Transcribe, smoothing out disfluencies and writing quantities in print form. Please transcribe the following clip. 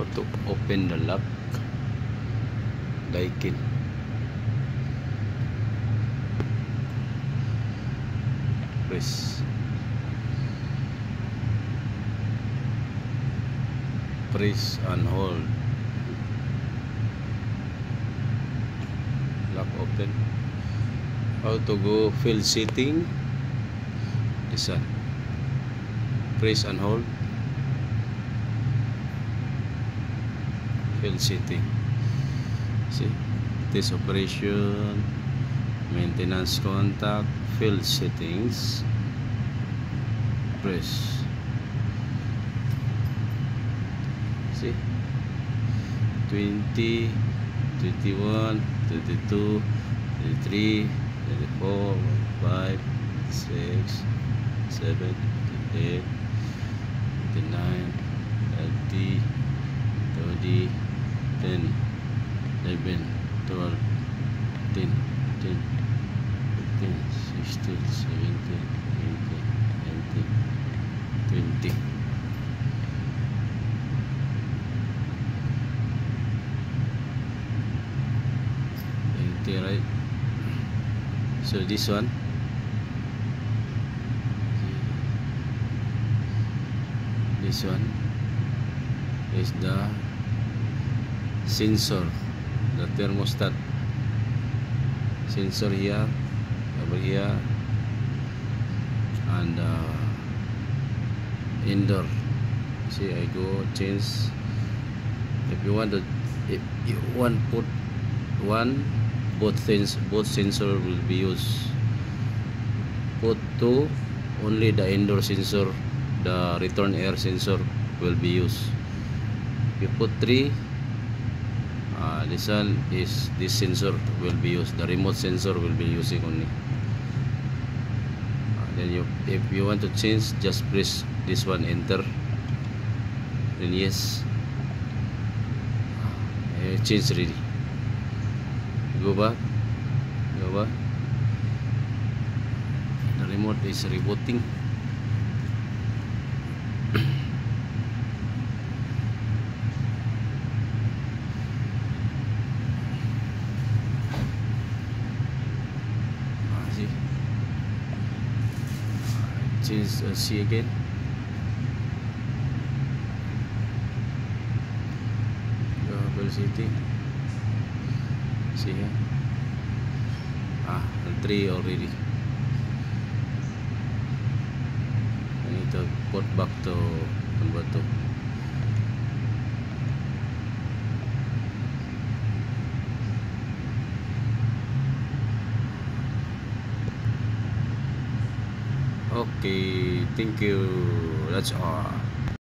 to open the lock. Daikin. Press and hold. Lock open. How to go field setting? This one. Press and hold. Field setting. See, this operation, maintenance contact, field settings. Press. See, 20, 21, 22, 23, 24, 5, 6, 7, 8, 9, 30, 30, 10, 11, 12, 10, 10, 15, 16, 17, 18, 19, 20. Right, so this one, is the sensor, the thermostat sensor here, over here, and indoor. See, I go change. If you want put one, both sensor will be used. Put two, only the indoor sensor, the return air sensor will be used. You put three, this one is this sensor will be used. The remote sensor will be using only. Then if you want to change, just press this one, enter. Then yes, change ready. Go back. The remote is rebooting. See, change see again. Velocity. See here. 3 already. I need to put back to converter. Okay, thank you. That's all.